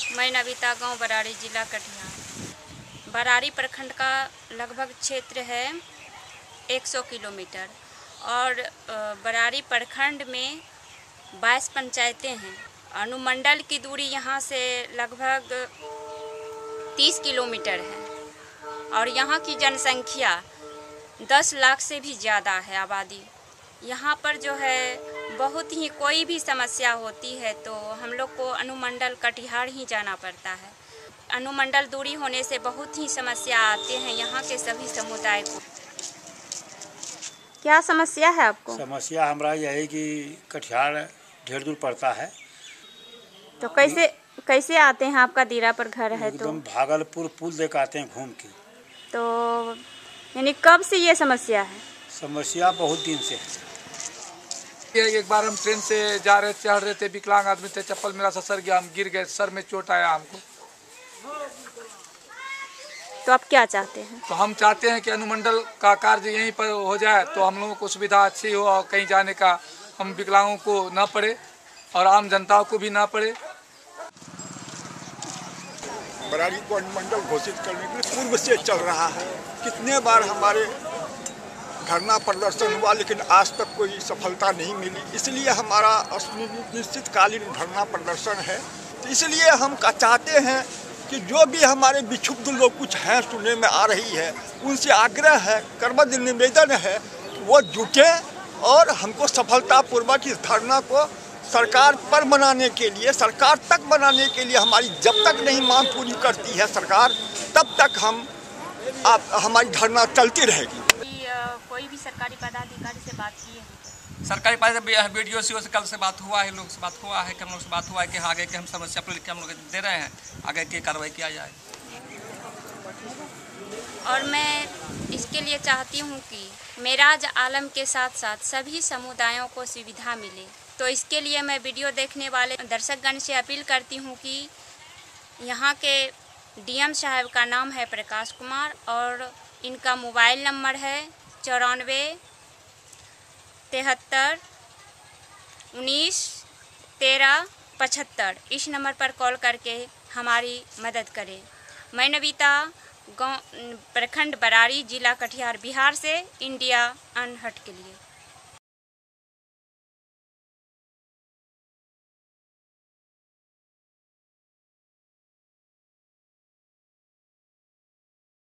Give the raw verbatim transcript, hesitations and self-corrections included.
मैं नवीता, गांव बरारी, जिला कटिहार। बरारी प्रखंड का लगभग क्षेत्र है एक सौ किलोमीटर और बरारी प्रखंड में बाईस पंचायतें हैं। अनुमंडल की दूरी यहाँ से लगभग तीस किलोमीटर है और यहाँ की जनसंख्या दस लाख से भी ज़्यादा है आबादी। यहाँ पर जो है बहुत ही कोई भी समस्या होती है तो हम लोग को अनुमंडल कटिहार ही जाना पड़ता है। अनुमंडल दूरी होने से बहुत ही समस्या आते हैं यहाँ के सभी समुदाय को। क्या समस्या है आपको? समस्या हमारा यही कि कटिहार ढेर दूर पड़ता है। तो कैसे कैसे आते हैं? आपका दीरा पर घर है तो एकदम भागलपुर पुल देकर आते हैं घूम के। तो यानी कब से ये समस्या है? समस्या बहुत दिन से है। एक बार हम ट्रेन से जा रहे चढ़ रहे थे, विकलांग आदमी थे, चप्पल मेरा ससर गया, हम गिर गए, सर में चोट आया हमको। तो आप क्या चाहते हैं? तो हम चाहते हैं कि अनुमंडल का कार्य यहीं पर हो जाए तो हम लोगों को सुविधा अच्छी हो और कहीं जाने का हम विकलांगों को ना पड़े और आम जनता को भी ना पड़े। बरारी को अनुमंडल घोषित करने के लिए पूर्व से चल रहा है। कितने बार हमारे धरना प्रदर्शन हुआ लेकिन आज तक कोई सफलता नहीं मिली। इसलिए हमारा निश्चितकालीन धरना प्रदर्शन है। तो इसलिए हम चाहते हैं कि जो भी हमारे विक्षुब्ध लोग कुछ हैं सुनने में आ रही है, उनसे आग्रह है, करबद्ध निवेदन है कि वो जुटे और हमको सफलतापूर्वक इस धरना को सरकार पर बनाने के लिए, सरकार तक बनाने के लिए हमारी जब तक नहीं मांग पूरी करती है सरकार, तब तक हम आप हमारी धरना चलती रहेगी। कोई भी सरकारी पदाधिकारी से बात की है? सरकारी पदाधिकारी वीडियो सी से कल से बात हुआ है, लोग से बात हुआ है कि हम लोग से बात हुआ है कि आगे के हम समस्या पर लिख के हम लोग दे रहे हैं, आगे की कार्रवाई किया जाए। और मैं इसके लिए चाहती हूँ कि मेराज आलम के साथ साथ सभी समुदायों को सुविधा मिले। तो इसके लिए मैं वीडियो देखने वाले दर्शकगण से अपील करती हूँ कि यहाँ के डीएम साहब का नाम है प्रकाश कुमार और इनका मोबाइल नंबर है चौरानवे तिहत्तर उन्नीस तेरह पचहत्तर। इस नंबर पर कॉल करके हमारी मदद करें। मैं नवीता, गाँव प्रखंड बरारी, जिला कटिहार, बिहार से इंडिया अनहट के लिए।